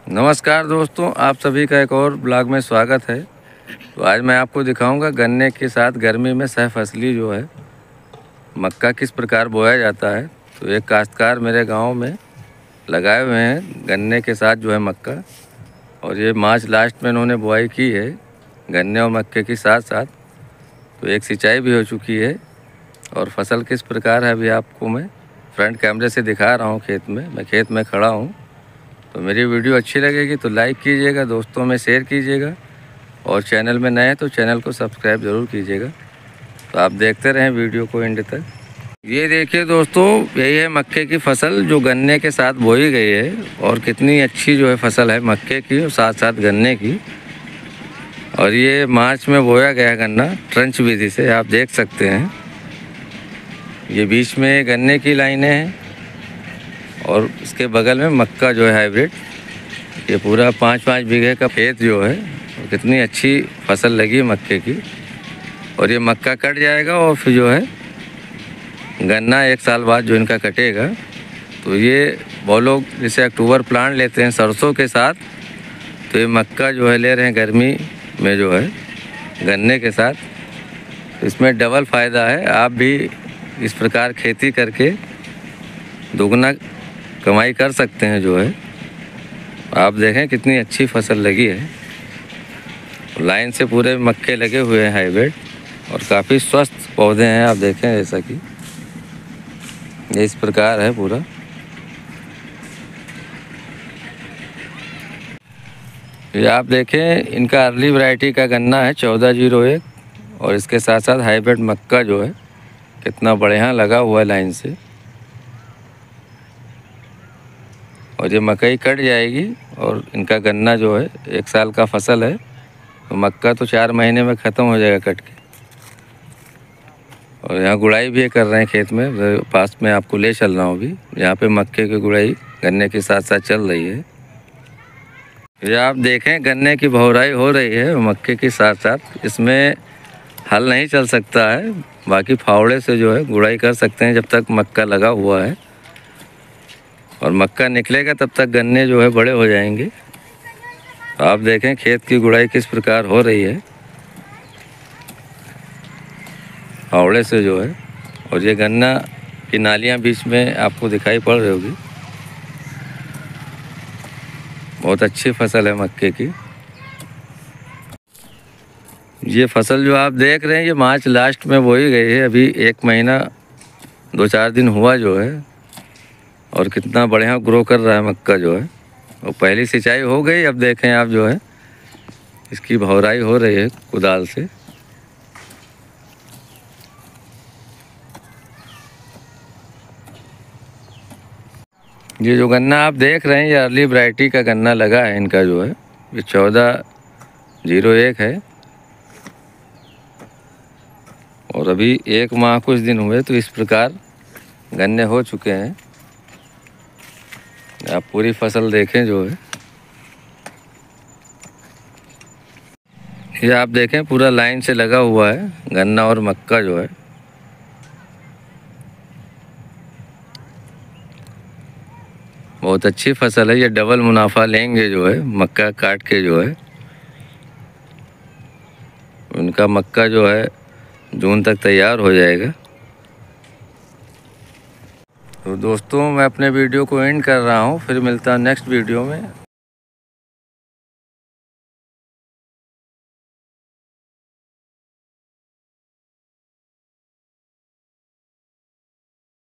नमस्कार दोस्तों, आप सभी का एक और ब्लॉग में स्वागत है। तो आज मैं आपको दिखाऊंगा गन्ने के साथ गर्मी में सहफसली जो है मक्का किस प्रकार बोया जाता है। तो एक काश्तकार मेरे गांव में लगाए हुए हैं गन्ने के साथ जो है मक्का, और ये मार्च लास्ट में उन्होंने बुआई की है गन्ने और मक्के के साथ साथ। तो एक सिंचाई भी हो चुकी है और फसल किस प्रकार है अभी आपको मैं फ्रंट कैमरे से दिखा रहा हूँ। मैं खेत में खड़ा हूँ। तो मेरी वीडियो अच्छी लगेगी तो लाइक कीजिएगा, दोस्तों में शेयर कीजिएगा, और चैनल में नए हैं तो चैनल को सब्सक्राइब ज़रूर कीजिएगा। तो आप देखते रहें वीडियो को एंड तक। ये देखिए दोस्तों, यही है मक्के की फसल जो गन्ने के साथ बोई गई है, और कितनी अच्छी जो है फसल है मक्के की और साथ साथ गन्ने की। और ये मार्च में बोया गया गन्ना ट्रंच विधि से, आप देख सकते हैं। ये बीच में गन्ने की लाइनें हैं और इसके बगल में मक्का जो है हाइब्रिड। ये पूरा 5-5 बीघे का खेत जो है, और कितनी अच्छी फसल लगी मक्के की। और ये मक्का कट जाएगा और फिर जो है गन्ना 1 साल बाद जो इनका कटेगा। तो ये वो लोग जैसे अक्टूबर प्लांट लेते हैं सरसों के साथ, तो ये मक्का जो है ले रहे हैं गर्मी में जो है गन्ने के साथ। तो इसमें डबल फ़ायदा है। आप भी इस प्रकार खेती करके दुगना कमाई कर सकते हैं जो है। आप देखें कितनी अच्छी फसल लगी है। लाइन से पूरे मक्के लगे हुए हैं हाइब्रिड, और काफ़ी स्वस्थ पौधे हैं। आप देखें जैसा कि ये इस प्रकार है पूरा। ये आप देखें इनका अर्ली वैरायटी का गन्ना है 1401, और इसके साथ साथ हाइब्रिड मक्का जो है कितना बढ़िया लगा हुआ है लाइन से। और ये मकई कट जाएगी और इनका गन्ना जो है 1 साल का फसल है। तो मक्का तो 4 महीने में ख़त्म हो जाएगा कट के। और यहाँ गुड़ाई भी कर रहे हैं खेत में, पास में आपको ले चल रहा हूँ अभी। यहाँ पे मक्के की गुड़ाई गन्ने के साथ साथ चल रही है। ये आप देखें गन्ने की भौराई हो रही है मक्के के साथ साथ। इसमें हल नहीं चल सकता है, बाकी फावड़े से जो है गुड़ाई कर सकते हैं जब तक मक्का लगा हुआ है। और मक्का निकलेगा तब तक गन्ने जो है बड़े हो जाएंगे। आप देखें खेत की गुड़ाई किस प्रकार हो रही है फावड़े से जो है। और ये गन्ना की नालियाँ बीच में आपको दिखाई पड़ रही होगी। बहुत अच्छी फसल है मक्के की। ये फसल जो आप देख रहे हैं ये मार्च लास्ट में बोई गई है। अभी 1 महीना 2-4 दिन हुआ जो है, और कितना बढ़िया ग्रो कर रहा है मक्का जो है। और पहली सिंचाई हो गई। अब देखें आप जो है इसकी भौराई हो रही है कुदाल से। ये जो गन्ना आप देख रहे हैं ये अर्ली वैरायटी का गन्ना लगा है इनका जो है। ये 1401 है, और अभी 1 माह कुछ दिन हुए तो इस प्रकार गन्ने हो चुके हैं। आप पूरी फसल देखें जो है। ये आप देखें पूरा लाइन से लगा हुआ है गन्ना और मक्का जो है। बहुत अच्छी फसल है। ये डबल मुनाफा लेंगे जो है मक्का काट के जो है। उनका मक्का जो है जून तक तैयार हो जाएगा। तो दोस्तों मैं अपने वीडियो को एंड कर रहा हूँ, फिर मिलता हूँ नेक्स्ट वीडियो में।